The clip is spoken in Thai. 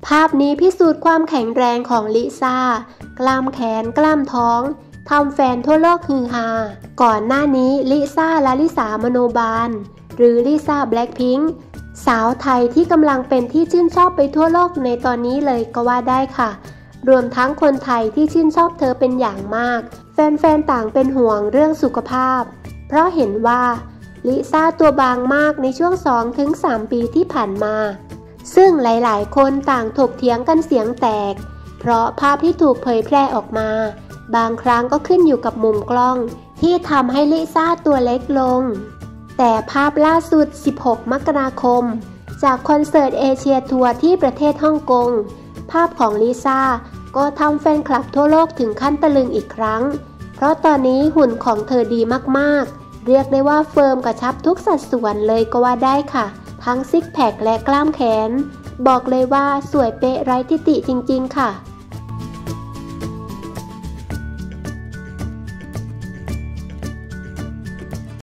ภาพนี้พิสูจน์ความแข็งแรงของลิซ่ากล้ามแขนกล้ามท้องทำแฟนทั่วโลกฮือฮาก่อนหน้านี้ลิซ่าลาลิสามโนบาลหรือลิซ่าแบล็คพิงค์สาวไทยที่กำลังเป็นที่ชื่นชอบไปทั่วโลกในตอนนี้เลยก็ว่าได้ค่ะรวมทั้งคนไทยที่ชื่นชอบเธอเป็นอย่างมากแฟนๆต่างเป็นห่วงเรื่องสุขภาพเพราะเห็นว่าลิซ่าตัวบางมากในช่วง 2-3 ปีที่ผ่านมาซึ่งหลายๆคนต่างถกเถียงกันเสียงแตกเพราะภาพที่ถูกเผยแพร่ออกมาบางครั้งก็ขึ้นอยู่กับมุมกล้องที่ทำให้ลิซ่าตัวเล็กลงแต่ภาพล่าสุด 16 มกราคมจากคอนเสิร์ตเอเชียทัวร์ที่ประเทศฮ่องกงภาพของลิซ่าก็ทำแฟนคลับทั่วโลกถึงขั้นตะลึงอีกครั้งเพราะตอนนี้หุ่นของเธอดีมากๆเรียกได้ว่าเฟิร์มกระชับทุกสัดส่วนเลยก็ว่าได้ค่ะทั้งซิกแพคและกล้ามแขนบอกเลยว่าสวยเป๊ะไร้ทิฏฐิจริงๆค่ะ